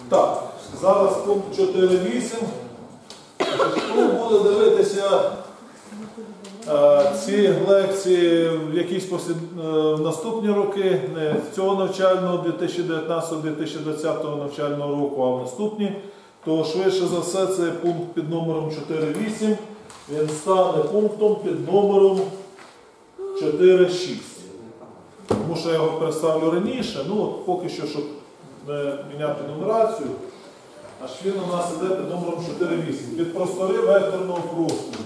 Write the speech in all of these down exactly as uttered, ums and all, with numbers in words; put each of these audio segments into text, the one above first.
Так, зараз пункт чотири вісім. Хто буде дивитися е, ці лекції в якісь послід... е, наступні роки, не цього навчального дві тисячі дев'ятнадцятого дві тисячі двадцятого навчального року, а в наступні, то швидше за все цей пункт під номером чотири вісім, він стане пунктом під номером чотири шість. Тому що я його представлю раніше, ну от поки що, щоб не міняти нумерацію, аж він у нас іде під номером чотири вісім. Під простори векторного простору.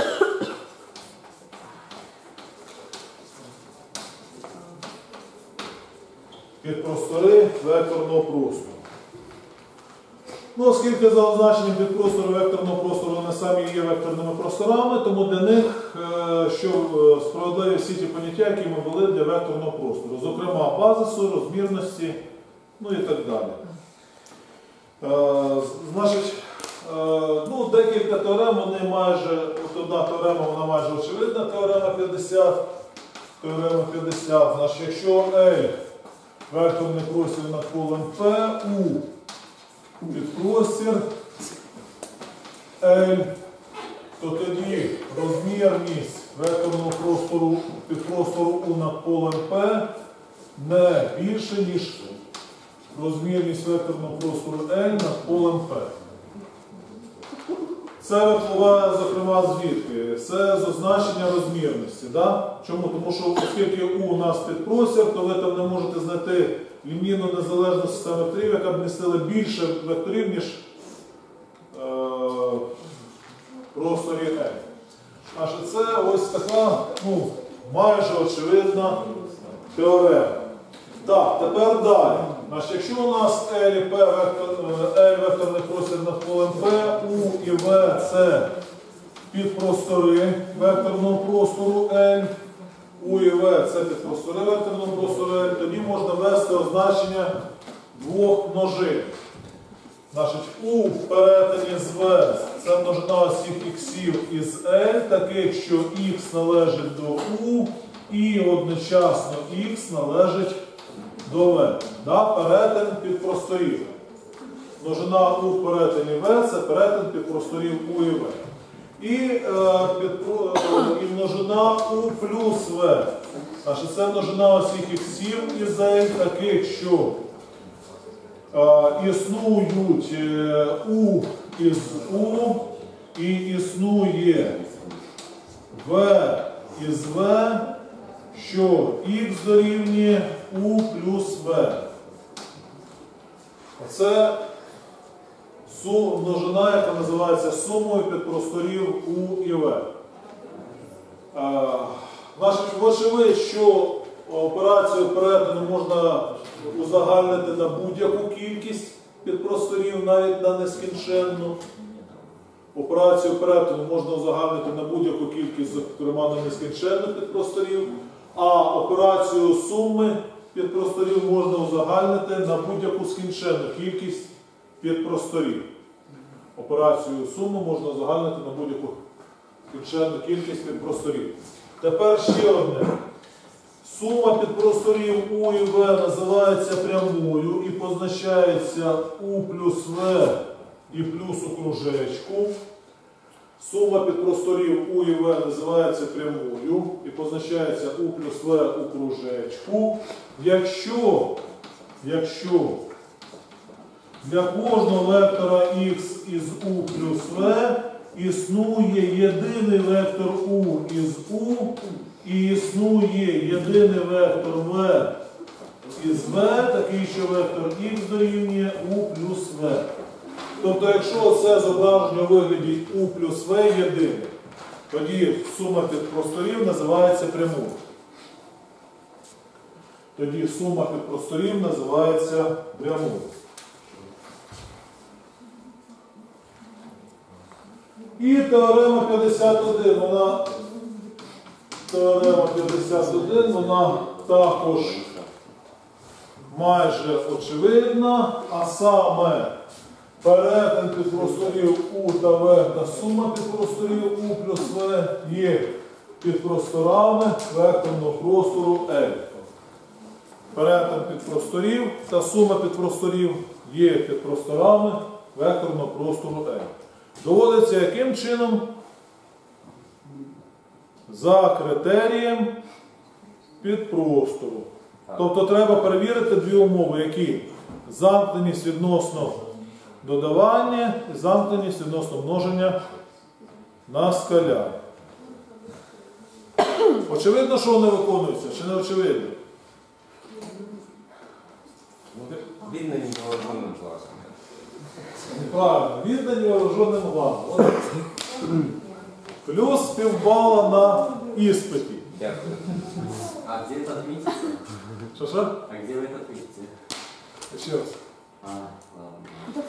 Під простори векторного простору. Ну, оскільки за означенням під простору векторного простору вони самі є векторними просторами, тому для них, що справедливі всі ті поняття, які ми ввели для векторного простору. Зокрема, базису, розмірності, ну і так далі. Е, значить, е, ну, декілька теорем, вони майже, от одна теорема, вона майже очевидна, теорема п'ятдесят, теорема п'ятдесят, значить, якщо L векторний простір над полем P, U підпростір L, то тоді розмірність векторного простору підпростору U над полем P не більше, ніж розмірність векторного простору L над полем P. Це випливає, зокрема, звідки? Це з означення розмірності. Да? Чому? Тому що, оскільки U у нас підпростір, то ви там не можете знайти лінійну незалежну систему векторів, яка б містила більше векторів, ніж е, просторі L. Аж це ось така, ну, майже очевидна теорема. Так, тепер далі. Значить, якщо у нас L і P вектор, L векторний простір над полем P, U і V це підпростори векторного простору L, U і V це підпростори векторного простору L, тоді можна ввести означення двох множин. Значить, U в перетині з V це множина усіх іксів із L, таких, що X належить до U і одночасно X належить до В. Да? Перетин підпросторів. Множина U в перетині В це перетин підпросторів U і V. І, е, підпро... і множина U плюс В. Значить, це множина усіх іксів із L, таких, що е, існують е, U із U і існує V із V, що X дорівнює U плюс V. Оце множина, яка називається сумою підпросторів U і V. Значить, вочевидь, що операцію перетину можна узагальнити на будь-яку кількість підпросторів, навіть на нескінченну. Операцію перетину можна узагальнити на будь-яку кількість, зокрема на нескінченну підпросторів, а операцію суми підпросторів можна узагальнити на будь-яку скінченну кількість підпросторів. Операцію суми можна узагальнити на будь-яку скінченну кількість підпросторів. Тепер ще одне. Сума підпросторів U і V називається прямою і позначається U плюс V і плюс у кружечку. Сума підпросторів U і V називається прямою і позначається U плюс V у кружечку. Якщо, якщо для кожного вектора X із U плюс V існує єдиний вектор U із U і існує єдиний вектор V із V, такий, що вектор X дорівнює U плюс V. Тобто, якщо це зображення у вигляді U плюс V єдине, тоді сума підпросторів називається прямою. Тоді сума підпросторів називається прямою. І теорема п'ятдесят один, вона, теорема п'ятдесят один, вона також майже очевидна, а саме перетин підпросторів U та V та сума підпросторів U плюс V є підпросторами векторного простору L. Перетин підпросторів та сума підпросторів є під просторами векторного простору L. Доводиться яким чином? За критерієм підпростору. Тобто треба перевірити дві умови, які замкненість відносно додавання і замкненість відносно множення на скалярі. Очевидно, що вони виконуються, чи не очевидно? Віддані вооруженим класом. Неправильно, віддані вооруженим глазом. Плюс півбала на іспиті. Дякую. А где это отметите? Що-що? А где вы это отметите? Ще раз. А, ладно.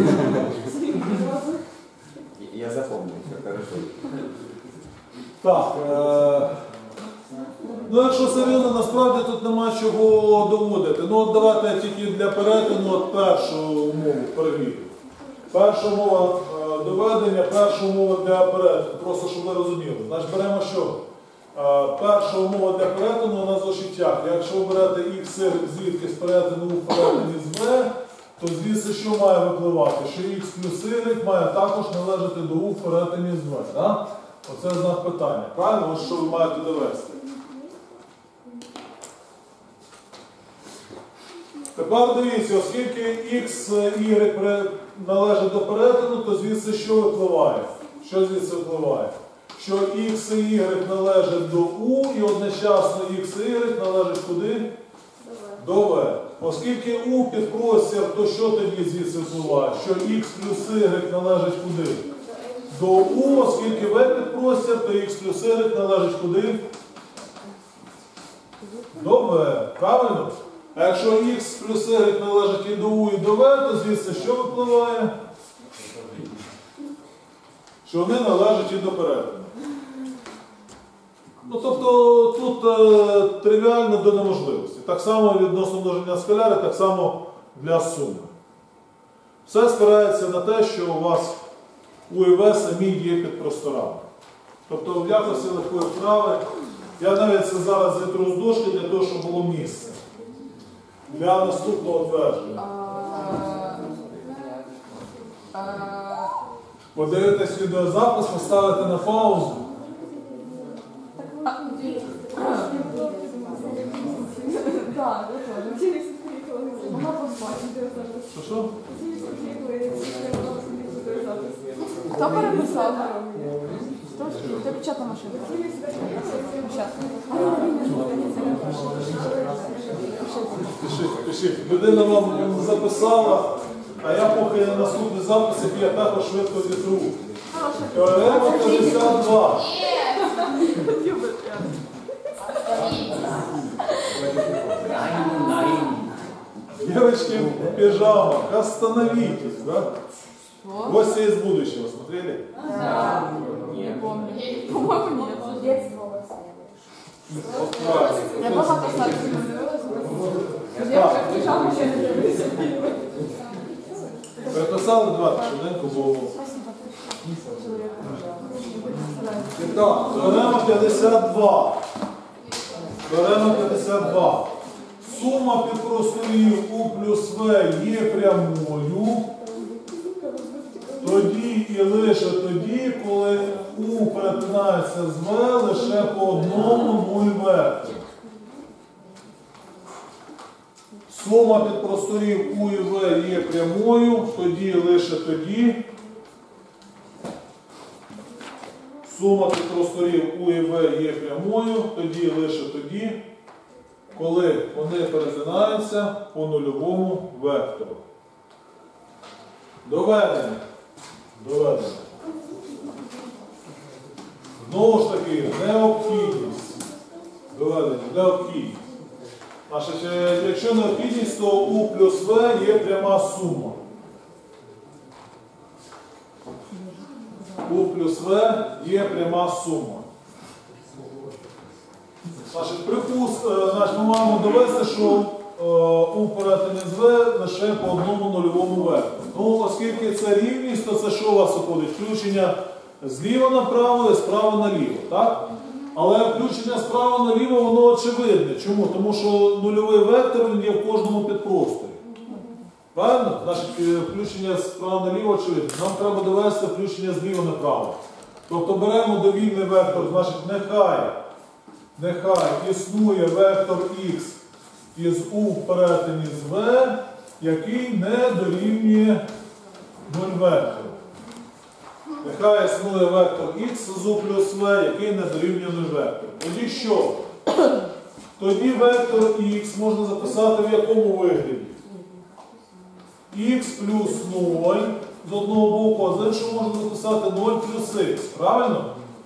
Я запомнил, все хорошо. Так. Е ну, якщо серйозно, насправді тут нема чого доводити. Ну, от давайте я тільки для перетину от першу умову перевірю. Перша умова е доведення, перша умова для перетину. Просто, щоб ви розуміли. Значить, беремо що? Е перша умова для перетину у нас звучить як. Якщо ви берете х звідки з перетину у перетині з b, то звідси що має випливати? Що х плюс y має також належати до у в перетині з b. Да? Оце знак питання. Правильно? Ось що ви маєте довести. Тепер дивіться, оскільки х, y належить до перетину, то звідси що випливає? Що звідси випливає? Що х і y належать до u і одночасно х і y належать куди? До v. Оскільки u підпростір, то що тоді звідси впливає? Що х плюс y належить куди? До u, оскільки v підпростір, то х плюс y належить куди? До v. Правильно? А якщо х плюс y належить і до u, і до v, то звідси що випливає? Що вони належать і до перетину. Ну, тобто тут е, тривіально до неможливості. Так само відносно множення скаляри, так само для суми. Все спирається на те, що у вас у і в самі є під просторами. Тобто в якості легкої вправи я навіть це зараз зітру з дошки для того, щоб було місце. Для наступного твердження. Подивитесь відеозапис, поставите на паузу. Що, що? Хто переписав? Це печатна машинка. Пишіть, пишіть. Людина вам записала, а я поки наступний запис, який я також швидко зітру. Теорема п'ятдесят два. Девочки в пижамах, остановитесь, да? Гости из будущего, смотрели? Да. Не помню. По-моему, нет. Вот правильно. Я багато стати не дивилася. Девочка в пижамах я не дивилася. Переписали два, швиденько, бо... Так, теорема п'ятдесят два. Теорема п'ятдесят два. Сума підпросторів у плюс в є прямою тоді і лише тоді, коли у перетинається з в лише по одному нуль вектору. Сума підпросторів у і в є прямою тоді і лише тоді. Сума підпросторів у і в є прямою тоді і лише тоді, коли вони перетинаються по нульовому вектору. Доведення. Доведення. Знову ж таки, необхідність. Доведення, необхідність. Значить, якщо необхідність, то у плюс в є пряма сума. У плюс в є пряма сума. Значить, припуск, значить, ми маємо довести, що е, у перетині з в лише по одному нульовому вектору. Ну, оскільки це рівність, то це що у вас виходить? Включення зліва направо і справа наліво, так? Але включення справа наліво, воно очевидне. Чому? Тому що нульовий вектор він є в кожному підпросторі. Правильно? Значить, е, включення справа наліво очевидно. Нам треба довести включення зліва направо. Тобто беремо довільний вектор, значить нехай, нехай існує вектор х із u в перетині з v, який не дорівнює нуль вектору. Нехай існує вектор х з u плюс v, який не дорівнює нуль вектору. Тоді що? Тоді вектор х можна записати в якому вигляді? Х плюс нуль з одного боку, а з іншого можна записати нуль плюс х. Правильно?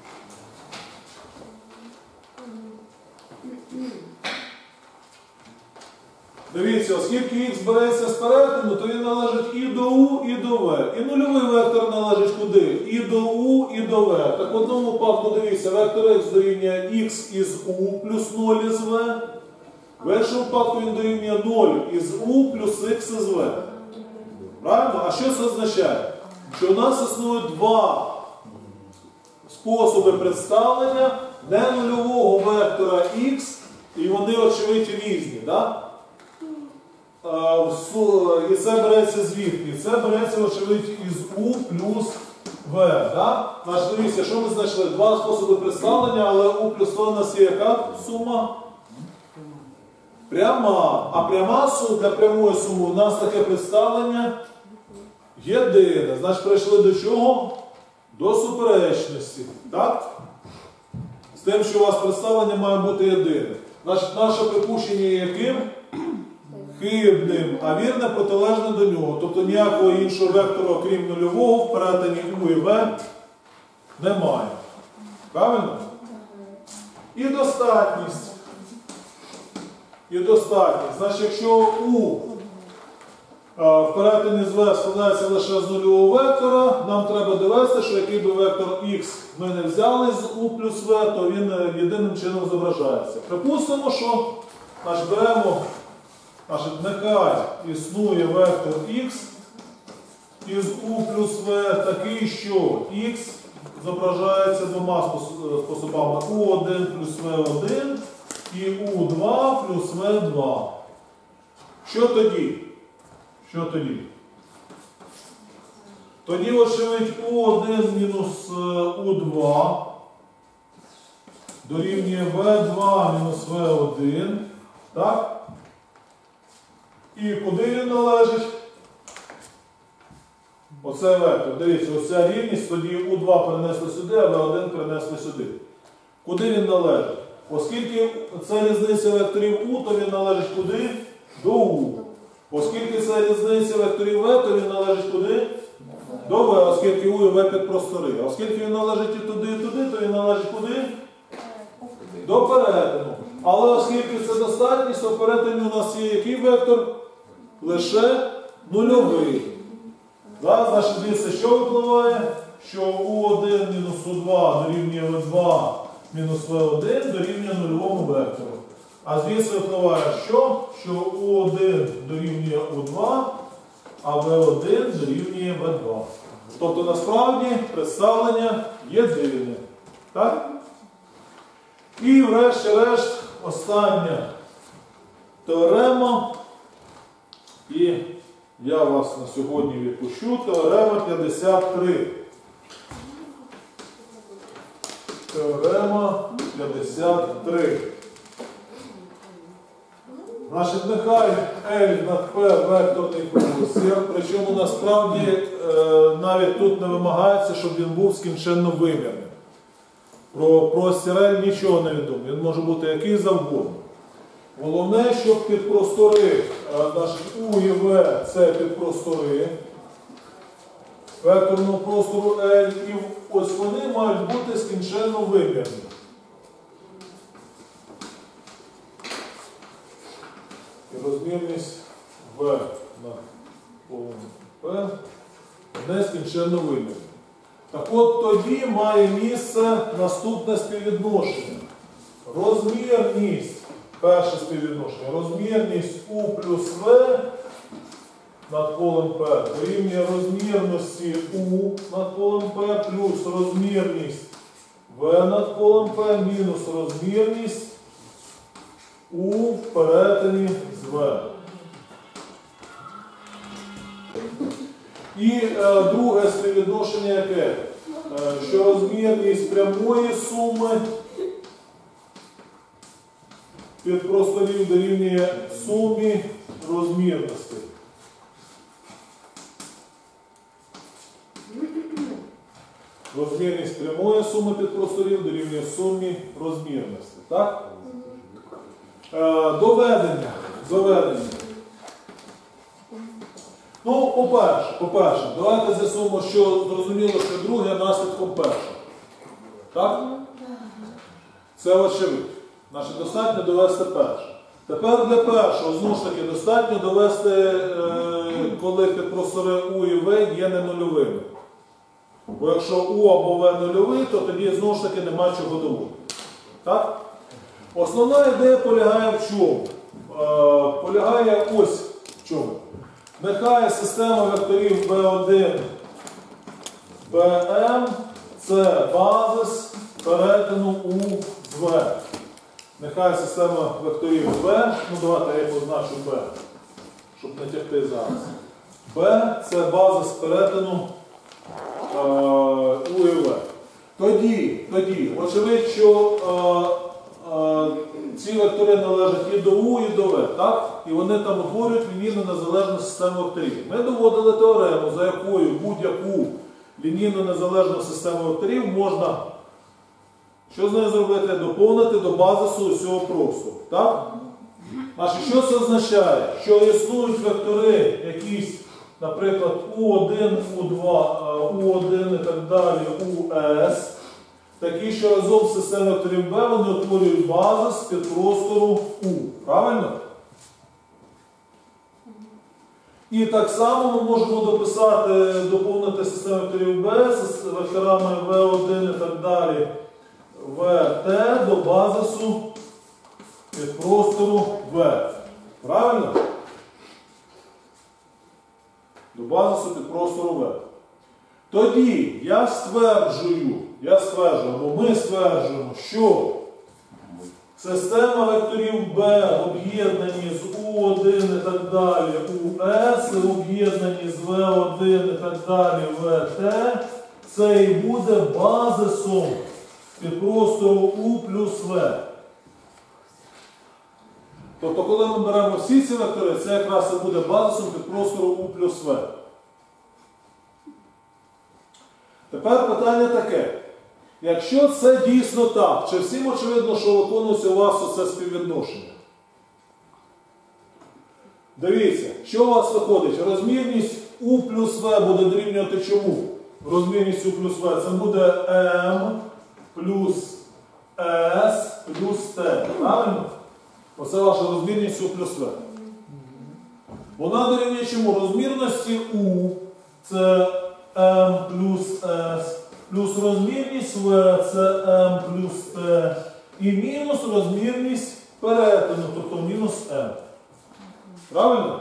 Дивіться, оскільки х береться з перетину, то він належить і до u, і до v. І нульовий вектор належить куди? І до u, і до v. Так в одному випадку, дивіться, вектор х дорівнює х із u плюс нуль із v. В іншому випадку він дорівнює нуль із u плюс х із v. Правильно? А що це означає? Що у нас існують два способи представлення ненульового вектора х, і вони, очевидно, різні. Да? І це береться звідки? Це береться, очевидно, із u плюс v. Да? Значить, дивіться, що ми знайшли? Два способи представлення, але u плюс v у нас є яка сума? Пряма. А пряма сума, для прямої суми у нас таке представлення єдине. Значить, прийшли до чого? До суперечності. Так? З тим, що у вас представлення має бути єдине. Значить, наше припущення є яким? Хибним, а вірне протилежне до нього. Тобто ніякого іншого вектора, окрім нульового, в перетині u і v немає. Правильно? І достатність. І достатність. Значить, якщо u в перетині з v складається лише з нульового вектора, нам треба довести, що який би вектор x ми не взяли з u плюс v, то він єдиним чином зображається. Припустимо, що значить, беремо, значить, нехай існує вектор x із u плюс v такий, що x зображається двома способами у один плюс в один і у два плюс в два. Що тоді? Що тоді? Тоді, очевидь, у один мінус у два дорівнює в два мінус в один. Так? І куди він належить? Оце вектор. Дивіться, оця рівність, тоді у два перенесли сюди, а в один перенесли сюди. Куди він належить? Оскільки це різниця векторів у, то він належить куди? До у. Оскільки це різниця векторів в, то він належить куди? До в, оскільки у і в підпростори. Оскільки він належить і туди, і туди, то він належить куди? До перетину. Але оскільки це достатність, то в перетині у нас є який вектор? Лише нульовий. Да? Значить, дивіться, що випливає? Що у один мінус у два дорівнює в два мінус в один дорівнює нульовому вектору. А звідси випливає що? Що у один дорівнює у два, а в один дорівнює в два. Тобто, насправді, представлення єдине. Так? І врешті-решт, остання теорема. І я вас на сьогодні відпущу. Теорема п'ятдесят три. Теорема п'ятдесят три. Значить, нехай L над P векторний простір, причому насправді е, навіть тут не вимагається, щоб він був скінченно вимірним. Про простір L нічого не відомо, він може бути який завгодно. Головне, щоб підпростори, значить, U і V це підпростори векторного простору L, і ось вони мають бути скінченно вимірні. І розмірність V на полем P нескінченно вимірні. Так от тоді має місце наступне співвідношення. Розмірність. Перше співвідношення. Розмірність U плюс V над полем P дорівнює розмірності U над полем P плюс розмірність V над полем P мінус розмірність U в перетині з V. І е, друге співвідношення яке? Е, що розмірність прямої суми підпросторів дорівнює сумі розмірностей. Розмірність прямої суми підпросторів дорівнює сумі розмірностей. Так? Е, доведення. Доведення. Ну, по-перше, по-перше, давайте з'ясуємо, що зрозуміло, що друге наслідком першого. Так? Це очевидно. Значить, достатньо довести перше. Тепер для першого, знову ж таки, достатньо довести, е, коли підпростори У і В є не нульовими. Бо якщо У або В нульовий, то тоді знову ж таки нема чого доводити. Так? Основна ідея полягає в чому? Е, полягає ось в чому. Нехай система векторів Б один, Бм – це базис перетину У з В. Нехай система векторів Б, ну давайте я їх позначу Б, щоб не тягти зараз. Б – це базис перетину е, У і В. Тоді, тоді, очевидь, що е, е, ці вектори належать і до У, і до В, так? І вони там утворюють лінійну незалежну систему векторів. Ми доводили теорему, за якою будь-яку лінійну незалежну систему векторів можна, що з нею зробити? Доповнити до базису усього простору. Так? Значить, що це означає? Що існують вектори якісь, наприклад, У один, У два, У один і так далі, УС, такі, що разом з системою векторів Б вони утворюють базис підпростору У. Правильно? І так само ми можемо дописати, доповнити систему векторів Б з векторами В один і так далі, ВТ до базису підпростору В. Правильно? До базису підпростору В. Тоді я стверджую, я стверджую, або ми стверджуємо, що система векторів Б об'єднані з У один і так далі, УС, об'єднані з В один і так далі, ВТ, це і буде базисом підпростору У плюс В. Тобто, коли ми беремо всі ці вектори, це якраз і буде базисом підпростору У плюс В. Тепер питання таке. Якщо це дійсно так, чи всім очевидно, що виконується у вас оце співвідношення? Дивіться, що у вас виходить? Розмірність У плюс В буде дорівнювати чому? Розмірність У плюс В це буде М плюс С плюс Т. Правильно? Оце ваша розмірність У плюс В. Вона дорівнює чому? Розмірності У це М плюс С, плюс розмірність В це М плюс Т, і мінус розмірність перетину, тобто мінус М. Правильно?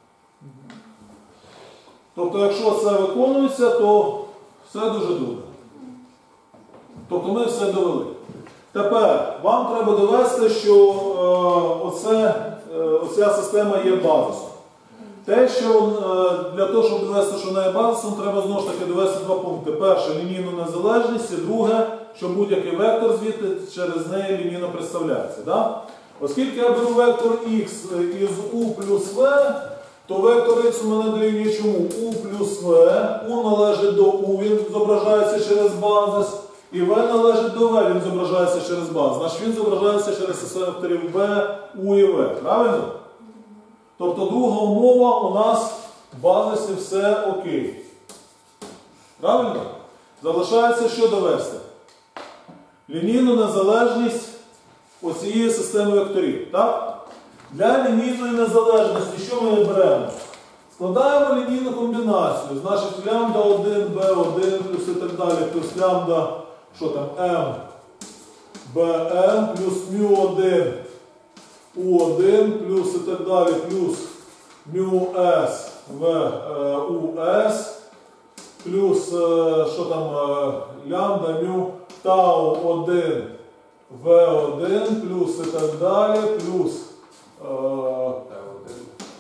Тобто, якщо це виконується, то все дуже добре. Тобто ми все довели. Тепер вам треба довести, що е, оце, е, оця система є базисом. Те, що е, для того, щоб довести, що вона є базисом, треба знову ж таки довести два пункти. Перше, лінійну незалежність, і друге, що будь-який вектор звідти через неї лінійно представляється. Да? Оскільки я беру вектор х із У плюс В, то вектор х у мене дорівнює чому? У плюс В, У належить до У, він зображається через базис, і В належить до В, він зображається через базис. Значить він зображається через систему векторів Б, У і В. Правильно? Тобто друга умова у нас в базисі все окей. Правильно? Залишається що довести? Лінійну незалежність оцієї системи векторів. Так? Для лінійної незалежності що ми беремо? Складаємо лінійну комбінацію. Значить лямбда один, Б один, плюс і так далі, плюс лямбда, що там, М, Бм, плюс мю один, У один, плюс і так далі, плюс мю С в е, УС, плюс, е, що там, е, лямбда, мю тау один, В один, плюс і так далі, плюс, е,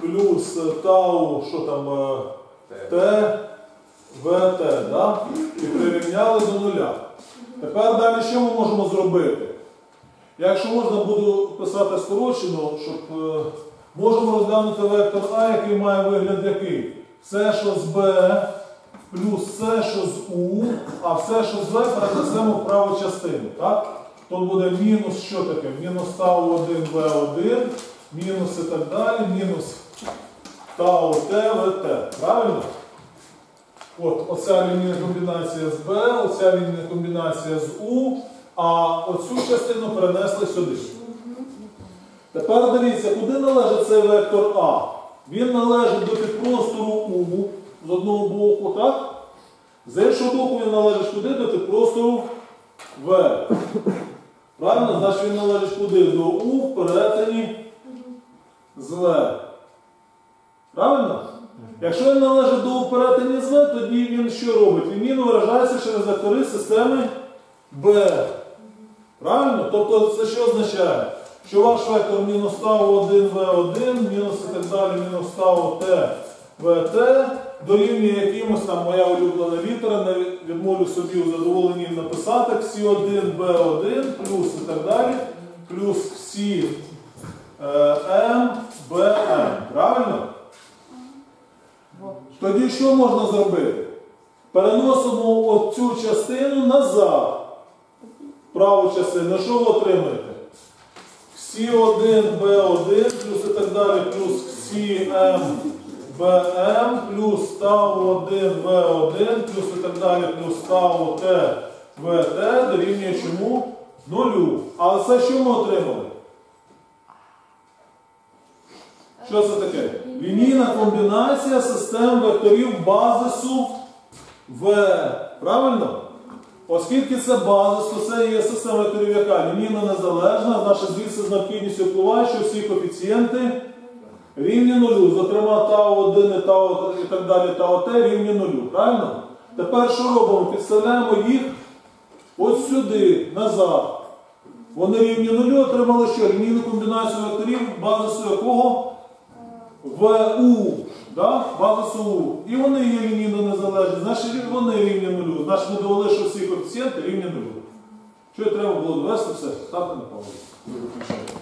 плюс тау, що там, е, Т, ВТ, да? І прирівняли до нуля. Тепер далі що ми можемо зробити? Якщо можна, буду писати скорочено, щоб е, можемо розглянути вектор А, який має вигляд який? Все, що з Б, плюс все, що з У, а все, що з В, перенесемо в праву частину. Так? Тут буде мінус, що таке? Мінус тау один Б один, мінус і так далі, мінус тау Т, ВТ. Правильно? От, оця лінійна комбінація з Б, оця лінійна комбінація з У, а оцю частину перенесли сюди. Тепер дивіться, куди належить цей вектор А? Він належить до підпростору У з одного боку, так? З іншого боку він належить куди? До підпростору В. Правильно? Значить він належить куди? До У в перетині з В. Правильно? Якщо він належить до У в перетині з В, тоді він що робить? Він виражається через вектори системи Б. Правильно? Тобто це що означає? Що ваш вектор мінус тау один В один, мінус і так далі, мінус тау Т, ВТ, дорівнює якимось там, моя улюблена літера, не відмовлю собі у задоволенні написати, Ксі один Б один, плюс і так далі, плюс Ксі М, Б, М. Правильно? Тоді що можна зробити? Переносимо оцю частину назад. Праву частину. Що ви отримаєте? Ксі один Б один, плюс і так далі, плюс Ксі М, Б М, плюс тау один В один, плюс і так далі, плюс тау Т, В Т, дорівнює чому? Нулю. А це що ми отримали? Що це таке? Лінійна комбінація систем векторів базису В. Правильно? Оскільки це базис, то це є система векторів яка? Лінійно незалежна, значить звідси з необхідністю впливає, що всі коефіцієнти рівні нулю. Зокрема, тау один і, тау, і так далі, тау Т рівні нулю. Правильно? Тепер що робимо? Підставляємо їх ось сюди, назад. Вони рівні нулю, отримали що? Лінійну комбінацію векторів, базису якого? В У. Да? Базису У. І вони є лінійно незалежні. Значить вони рівні нулю. Значить ми довели, що всі коефіцієнти рівні нулю. Що треба було довести все? Ставте на паузу.